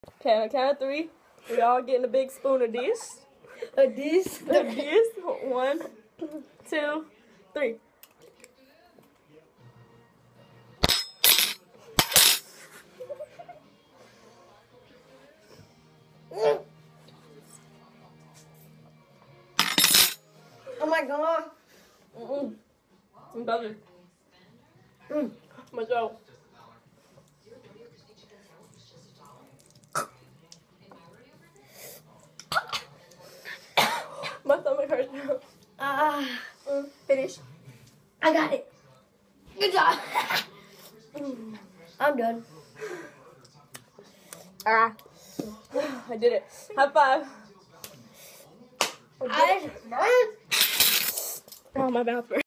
Okay, on the count of 3, we all getting a big spoon of this. Of this? Of this. 1, 2, 3. Oh my god. I'm buzzing. My throat. My stomach hurts now. Finish. I got it. Good job. I'm done. I did it. High five. Oh, my mouth burns.